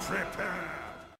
Prepare!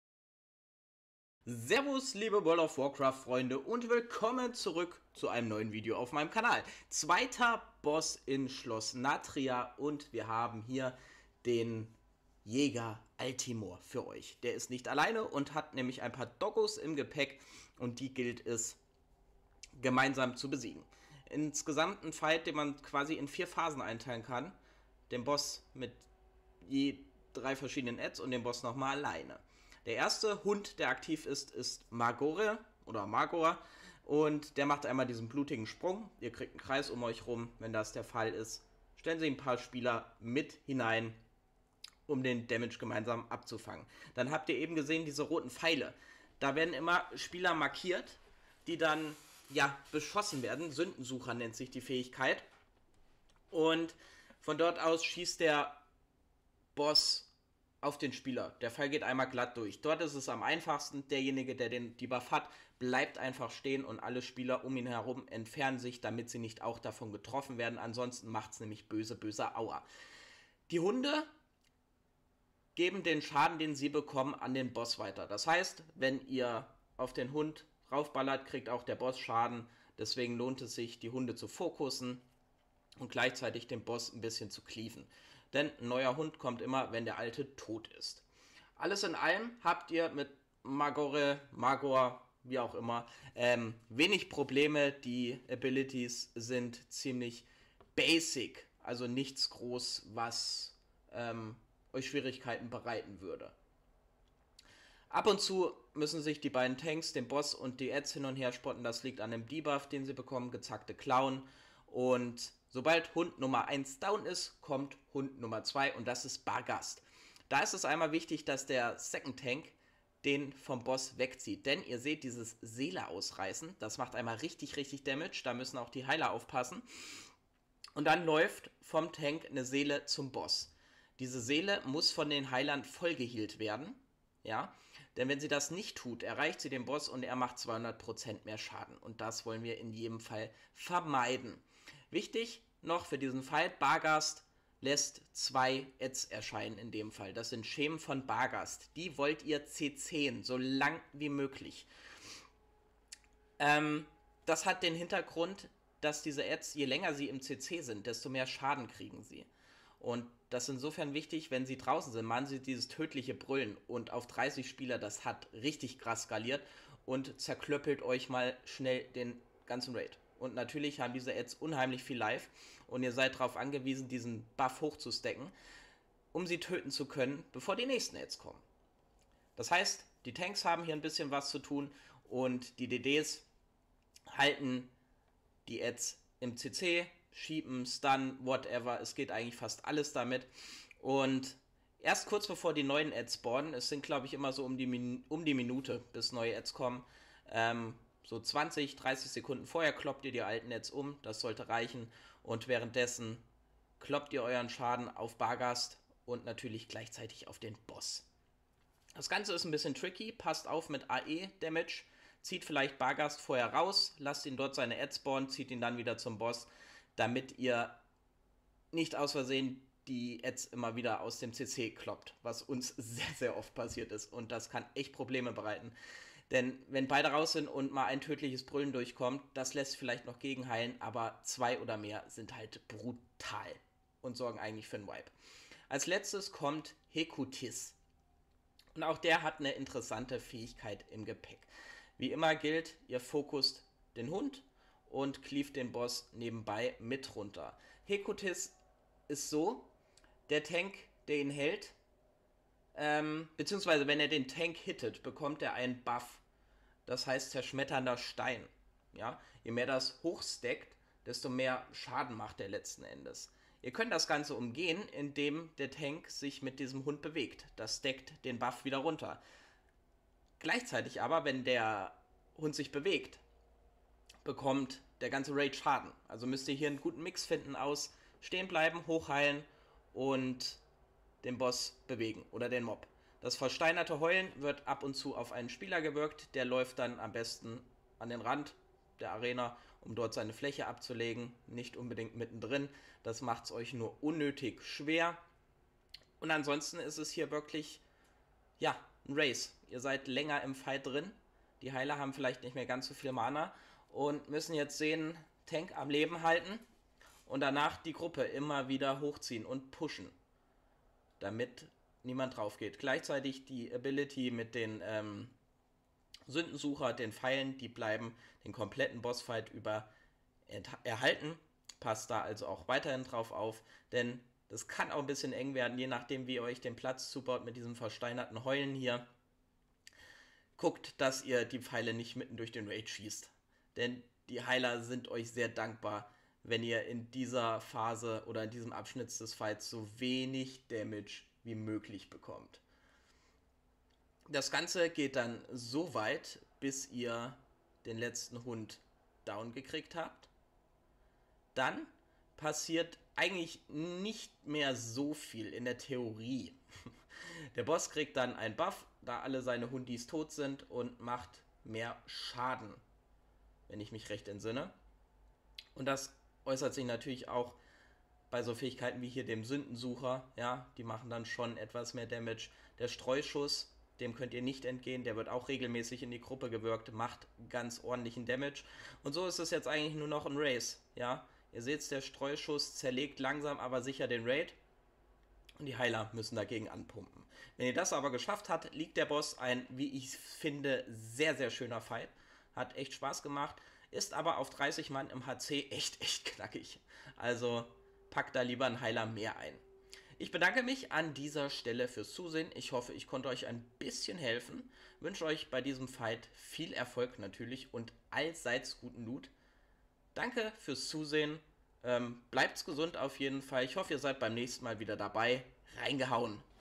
Servus liebe World of Warcraft Freunde und willkommen zurück zu einem neuen Video auf meinem Kanal. Zweiter Boss in Schloss Natria und wir haben hier den Jäger Altimor für euch. Der ist nicht alleine und hat nämlich ein paar Doggos im Gepäck und die gilt es gemeinsam zu besiegen. Insgesamt ein Fight, den man quasi in 4 Phasen einteilen kann. Den Boss mit je 3 verschiedenen Ads und den Boss nochmal alleine. Der erste Hund, der aktiv ist, ist Magore oder Magor und der macht einmal diesen blutigen Sprung. Ihr kriegt einen Kreis um euch rum. Wenn das der Fall ist, stellen Sie ein paar Spieler mit hinein, um den Damage gemeinsam abzufangen. Dann habt ihr eben gesehen, diese roten Pfeile. Da werden immer Spieler markiert, die dann beschossen werden. Sündensucher nennt sich die Fähigkeit. Und von dort aus schießt der Boss auf den Spieler. Der Pfeil geht einmal glatt durch. Dort ist es am einfachsten. Derjenige, der den Debuff hat, bleibt einfach stehen und alle Spieler um ihn herum entfernen sich, damit sie nicht auch davon getroffen werden. Ansonsten macht es nämlich böse, böse Aua. Die Hunde geben den Schaden, den sie bekommen, an den Boss weiter. Das heißt, wenn ihr auf den Hund raufballert, kriegt auch der Boss Schaden. Deswegen lohnt es sich, die Hunde zu fokussen und gleichzeitig den Boss ein bisschen zu cleaven. Denn ein neuer Hund kommt immer, wenn der alte tot ist. Alles in allem habt ihr mit Magor, wie auch immer, wenig Probleme. Die Abilities sind ziemlich basic, also nichts groß, was euch Schwierigkeiten bereiten würde. Ab und zu müssen sich die beiden Tanks, den Boss und die Ads hin und her spotten. Das liegt an dem Debuff, den sie bekommen, gezackte Klauen. Und sobald Hund Nummer 1 down ist, kommt Hund Nummer 2 und das ist Barghast. Da ist es einmal wichtig, dass der Second Tank den vom Boss wegzieht. Denn ihr seht dieses Seele ausreißen. Das macht einmal richtig, richtig Damage. Da müssen auch die Heiler aufpassen. Und dann läuft vom Tank eine Seele zum Boss. Diese Seele muss von den Heilern vollgehealt werden. Ja, denn wenn sie das nicht tut, erreicht sie den Boss und er macht 200% mehr Schaden. Und das wollen wir in jedem Fall vermeiden. Wichtig noch für diesen Fight, Barghast lässt 2 Ads erscheinen in dem Fall. Das sind Schemen von Barghast. Die wollt ihr CCen, so lang wie möglich. Das hat den Hintergrund, dass diese Ads, je länger sie im CC sind, desto mehr Schaden kriegen sie. Und das ist insofern wichtig, wenn sie draußen sind, machen sie dieses tödliche Brüllen und auf 30 Spieler, das hat richtig krass skaliert und zerklöppelt euch mal schnell den ganzen Raid. Und natürlich haben diese Ads unheimlich viel Life und ihr seid darauf angewiesen, diesen Buff hochzustacken, um sie töten zu können, bevor die nächsten Ads kommen. Das heißt, die Tanks haben hier ein bisschen was zu tun und die DDs halten die Ads im CC, schieben, stun, whatever, es geht eigentlich fast alles damit. Und erst kurz bevor die neuen Ads spawnen, es sind glaube ich immer so um die Minute, bis neue Ads kommen, so 20, 30 Sekunden vorher kloppt ihr die alten Ads um, das sollte reichen. Und währenddessen kloppt ihr euren Schaden auf Barghast und natürlich gleichzeitig auf den Boss. Das Ganze ist ein bisschen tricky, passt auf mit AE-Damage, zieht vielleicht Barghast vorher raus, lasst ihn dort seine Ads spawnen, zieht ihn dann wieder zum Boss, damit ihr nicht aus Versehen die Ads immer wieder aus dem CC kloppt, was uns sehr, sehr oft passiert ist. Und das kann echt Probleme bereiten. Denn wenn beide raus sind und mal ein tödliches Brüllen durchkommt, das lässt vielleicht noch gegenheilen, aber 2 oder mehr sind halt brutal und sorgen eigentlich für einen Wipe. Als letztes kommt Hekutis. Und auch der hat eine interessante Fähigkeit im Gepäck. Wie immer gilt, ihr fokust den Hund und cleavt den Boss nebenbei mit runter. Hekutis ist so, der Tank, der ihn hält, beziehungsweise wenn er den Tank hittet, bekommt er einen Buff. Das heißt zerschmetternder Stein. Ja? Je mehr das hochstackt, desto mehr Schaden macht er letzten Endes. Ihr könnt das Ganze umgehen, indem der Tank sich mit diesem Hund bewegt. Das stackt den Buff wieder runter. Gleichzeitig aber, wenn der Hund sich bewegt, bekommt der ganze Raid Schaden. Also müsst ihr hier einen guten Mix finden aus stehen bleiben, hochheilen und den Boss bewegen oder den Mob. Das versteinerte Heulen wird ab und zu auf einen Spieler gewirkt, der läuft dann am besten an den Rand der Arena, um dort seine Fläche abzulegen, nicht unbedingt mittendrin. Das macht es euch nur unnötig schwer. Und ansonsten ist es hier wirklich ja, ein Race. Ihr seid länger im Fight drin. Die Heiler haben vielleicht nicht mehr ganz so viel Mana und müssen jetzt sehen, Tank am Leben halten und danach die Gruppe immer wieder hochziehen und pushen, damit niemand drauf geht. Gleichzeitig die Ability mit den Sündensucher, den Pfeilen, die bleiben den kompletten Bossfight über erhalten. Passt da also auch weiterhin drauf auf, denn das kann auch ein bisschen eng werden, je nachdem, wie ihr euch den Platz zubaut mit diesem versteinerten Heulen hier. Guckt, dass ihr die Pfeile nicht mitten durch den Raid schießt. Denn die Heiler sind euch sehr dankbar, wenn ihr in dieser Phase oder in diesem Abschnitt des Fights so wenig Damage wie möglich bekommt. Das Ganze geht dann so weit, bis ihr den letzten Hund down gekriegt habt. Dann passiert eigentlich nicht mehr so viel in der Theorie. Der Boss kriegt dann einen Buff, da alle seine Hundis tot sind und macht mehr Schaden, wenn ich mich recht entsinne. Und das äußert sich natürlich auch bei so Fähigkeiten wie hier dem Sündensucher, ja, die machen dann schon etwas mehr Damage. Der Streuschuss, dem könnt ihr nicht entgehen, der wird auch regelmäßig in die Gruppe gewirkt, macht ganz ordentlichen Damage. Und so ist es jetzt eigentlich nur noch ein Race, ja. Ihr seht, der Streuschuss zerlegt langsam aber sicher den Raid und die Heiler müssen dagegen anpumpen. Wenn ihr das aber geschafft habt, liegt der Boss ein, wie ich finde, sehr, sehr schöner Fight. Hat echt Spaß gemacht, ist aber auf 30 Mann im HC echt knackig. Also packt da lieber einen Heiler mehr ein. Ich bedanke mich an dieser Stelle fürs Zusehen. Ich hoffe, ich konnte euch ein bisschen helfen. Wünsche euch bei diesem Fight viel Erfolg natürlich und allseits guten Loot. Danke fürs Zusehen. Bleibt's gesund auf jeden Fall. Ich hoffe, ihr seid beim nächsten Mal wieder dabei. Reingehauen!